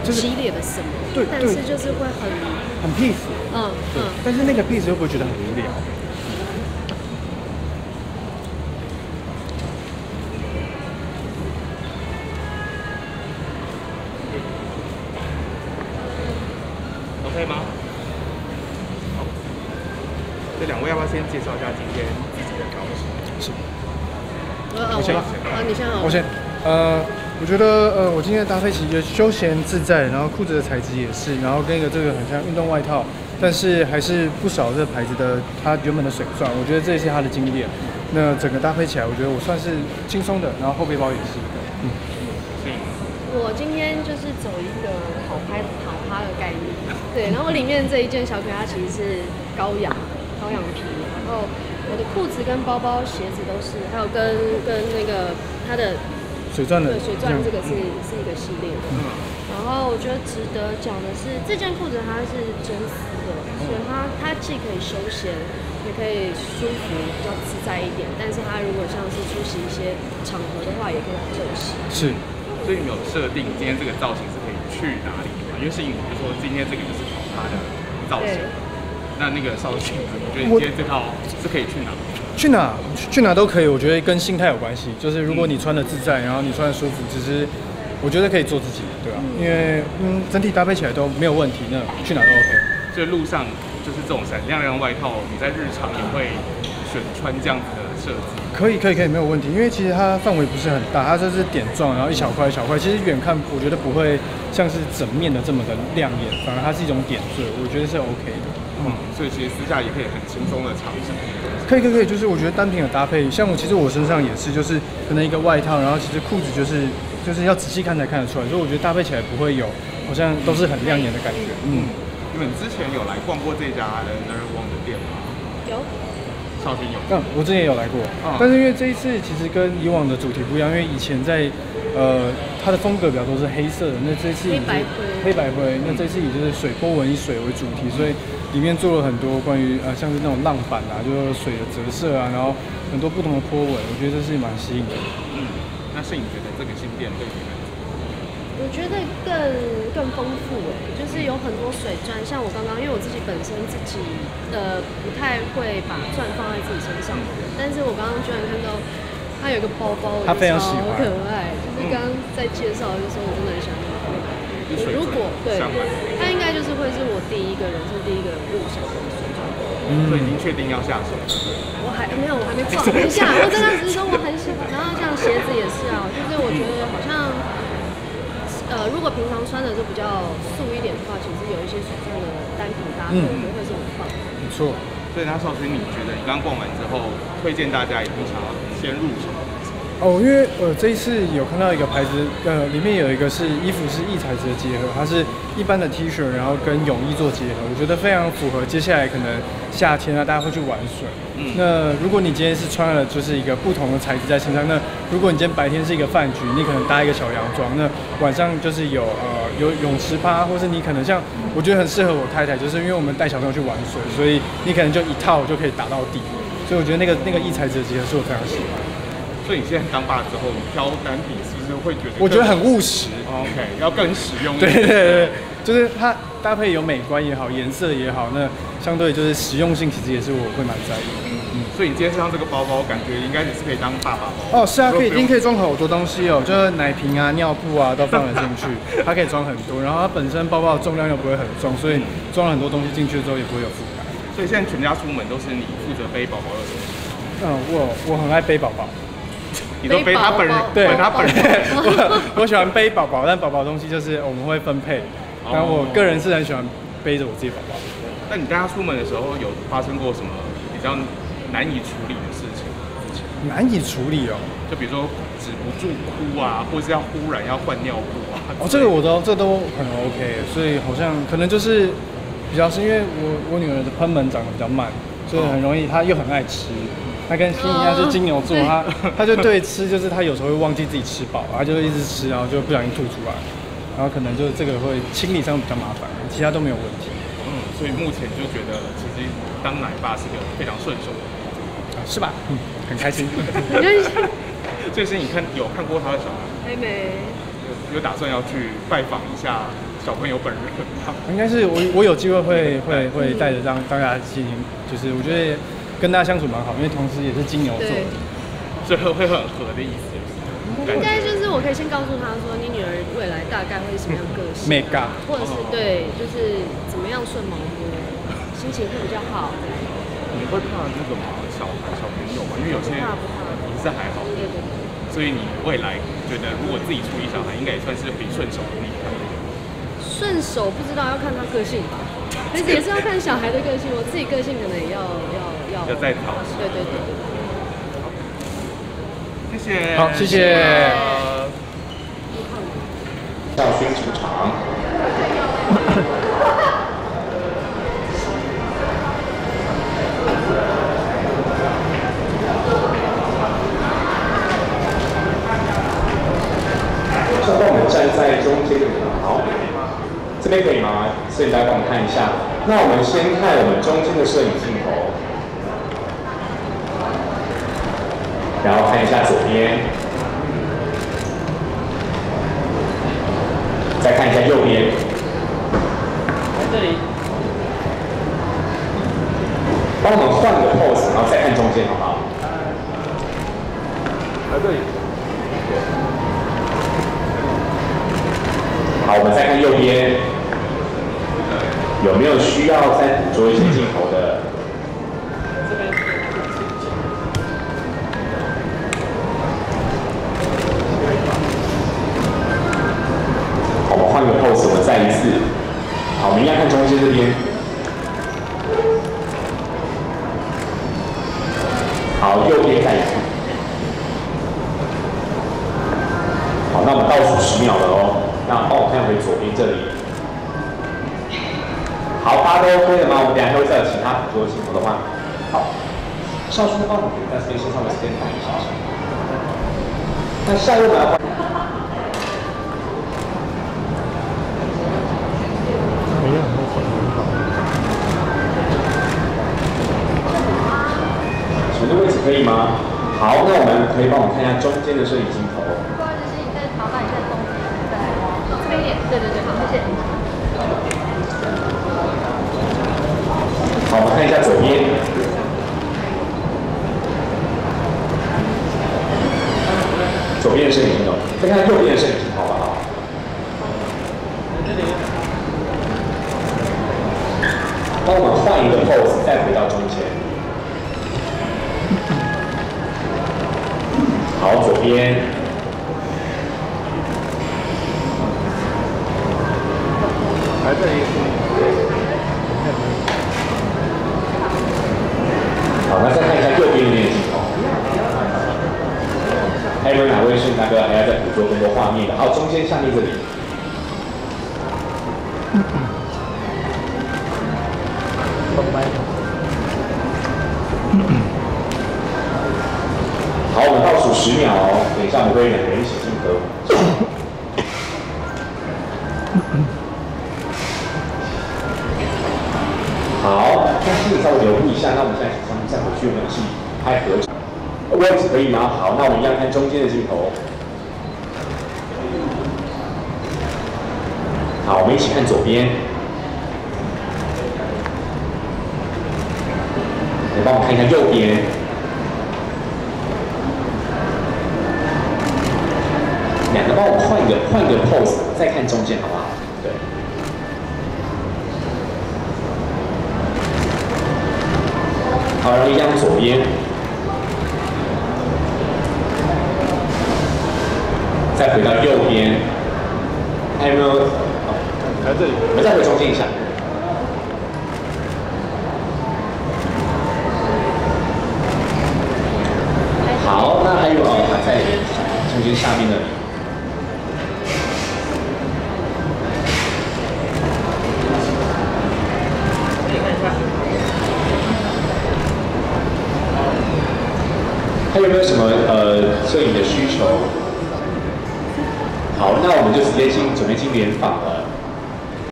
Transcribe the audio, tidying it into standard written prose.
激烈的什么， 对， 但是就是会很 peace， 对，但是那个 peace 会不会觉得很无聊？ 可以吗？好，这两位要不要先介绍一下今天自己的高手？ 是。 我先。你先好。 我先。我觉得我今天的搭配其实休闲自在，然后裤子的材质也是，然后跟一个这个很像运动外套，但是还是不少这个牌子的它原本的水钻，我觉得这也是它的经典。那整个搭配起来，我觉得我算是轻松的，然后后背包也是。 我今天就是走一个好趴的概念，对，然后里面这一件小可爱它其实是羔羊皮，然后我的裤子跟包包、鞋子都是，还有跟那个它的水钻的， 对，水钻这个是一个系列的。然后我觉得值得讲的是，这件裤子它是真丝的，所以它既可以休闲，也可以舒服，比较自在一点。但是它如果像是出席一些场合的话，也可以很正式。 是。 所以你有设定今天这个造型是可以去哪里吗？因为是你就说今天这个就是跑趴的造型，那个少庆，我觉得你今天这套是可以去哪？ 去哪都可以，我觉得跟心态有关系。就是如果你穿的自在，然后你穿的舒服，其实我觉得可以做自己，对吧？因为整体搭配起来都没有问题，那去哪都 OK。 所以路上就是这种闪亮亮外套，你在日常也会选穿这样子的设计？ 可以，没有问题。因为其实它范围不是很大，它这是点状，然后一小块。其实远看我觉得不会像是整面的这么的亮眼，反而它是一种点缀，我觉得是 OK 的。 所以其实私下也可以很轻松的尝试。 可以，就是我觉得单品的搭配，像其实我身上也是，就是可能一个外套，然后其实裤子就是要仔细看才看得出来，所以我觉得搭配起来不会有好像都是很亮眼的感觉。 因为你之前有来逛过这家Nerve One 的店吗？ 有。 我之前也有来过，但是因为这一次其实跟以往的主题不一样，因为以前在它的风格比较多是黑色的，那这次黑白灰，那这次以就是水波纹以水为主题，所以里面做了很多关于像是那种浪板啊，就是水的折射啊，然后很多不同的波纹，我觉得这是蛮吸引的。 那是你觉得这个新店对你们？ 我觉得更丰富就是有很多水钻，像我刚刚，因为我自己本身自己不太会把钻放在自己身上，但是我刚刚居然看到它有一个包包， 他非常喜欢， 可爱。就是刚刚在介绍的时候，我真的很想要。如果对，它应该就是会是我人生第一个入手的水钻。 所以已经确定要下手。 我还没撞。等一下，我真的只是说我很喜欢。然后像鞋子也是啊，就是我觉得好像。如果平常穿的就比较素一点的话，其实有一些水钻的单品搭配，我觉得会是很棒。 没错。 所以那少勋，你觉得你刚逛完之后，推荐大家一定想要先入手？ 因为这一次有看到一个牌子，里面有一个是衣服是异材质的结合，它是一般的 T 恤，然后跟泳衣做结合，我觉得非常符合接下来可能夏天啊，大家会去玩水。那如果你今天是穿了就是一个不同的材质在身上，那如果你今天白天是一个饭局，你可能搭一个小洋装，那晚上就是有泳池趴，或是你可能像我觉得很适合我太太，就是因为我们带小朋友去玩水，所以你可能就一套就可以打到底，所以我觉得那个异材质的结合是我非常喜欢。 所以你现在当爸之后，你挑单品是不是会觉得？ 我觉得很务实。 OK， 要更实用一点。对，就是它搭配有美观也好，颜色也好，那相对就是实用性，其实也是我会蛮在意的。 所以你今天身上这个包包，感觉应该也是可以当爸爸包。 是啊，一定可以装好多东西哦，就是奶瓶啊、尿布啊都放了进去，它可以装很多。然后它本身包包的重量又不会很重，所以装了很多东西进去之后也不会有负担。 所以现在全家出门都是你负责背宝宝的东西。 我很爱背宝宝。 你都背他本人， 对他本人，我喜欢背宝宝，但宝宝东西就是我们会分配。然后我个人是很喜欢背着我自己宝宝。 那你带他出门的时候，有发生过什么比较难以处理的事情？ 难以处理哦， 就比如说止不住哭啊，或是要忽然要换尿布啊。 这个这都很 OK， 所以好像可能就是比较是因为我女儿的贲门长得比较慢，所以很容易她又很爱吃。他跟心一样是金牛座，他就对吃，就是他有时候会忘记自己吃饱，他就会一直吃，然后就不小心吐出来，然后可能就这个会清理上比较麻烦，其他都没有问题。 所以目前就觉得其实当奶爸是个非常顺手的， 是吧？很开心。 这是你有看过他的小孩？ 还没。 有打算要去拜访一下小朋友本人很胖？ 应该是我有机会会带着让大家进行，就是我觉得跟大家相处蛮好，因为同时也是金牛座， 所以会很合的意思。 应该就是我可以先告诉他说，你女儿未来大概会是什么样个性、或者是对，就是怎么样顺毛摸，心情会比较好。 你会怕那个吗？小朋友嘛，因为有些人你是还好， 对。 所以你未来觉得，如果自己处理小孩，应该也算是比顺手的厉害。 顺手不知道要看他个性吧，但是也是要看小孩的个性。我自己个性可能也要再讨。 对。 谢谢。 好，谢谢。 校勋出场。稍等，我们站在中间就可以了。好，这边可以吗？摄影大家帮我们看一下。那我们先看我们中间的摄影镜头，然后看一下左边，再看一下右边。 这里。 帮我们换个 pose， 然后再看中间，好不好？ 这里。 好，我们再看右边，有没有需要再捕捉一些镜头的？ 这边。 好，我们换个 pose， 我们再一次。好，我们一样看中间这边。好，右边再一次。好，那我们倒数10秒了哦。那帮我看回左边这里。好，大家都 OK 了吗？我们等一下会再有其他捕捉镜头的话，好，少叔帮我们在这边先稍微先看一下。那下一位呢？什么位置可以吗？好，那我们可以帮我看一下中间的摄影镜头。 不好意思，你再麻烦你在中间，对，这边一点，对，好，谢谢。 好，我们看一下左边。左边的摄影镜头，再看右边的摄影镜头，好不好？帮我们换一个 pose， 再回到中间。好，左边。 来这里。 好，那再看一下右边的那个镜头。还有没有哪位是那个还要再捕捉更多画面的？好，中间下面这里。好，我们倒数10秒哦，等一下我们会2个人一起进合。好，但是稍微留意一下，那我们现在马上再回去，我们一起拍合照。位置可以吗？好，那我们一样看中间的镜头。好，我们一起看左边。来帮我看一下右边。两个帮我换一个 pose， 再看中间好不好？对。好，然后一样左边。再回到右边，还有没有？ 来这里。 我们再回中间一下。好，那还有还在中间下面那里。还有没有什么摄影的需求？好，那我们就直接准备进联访了。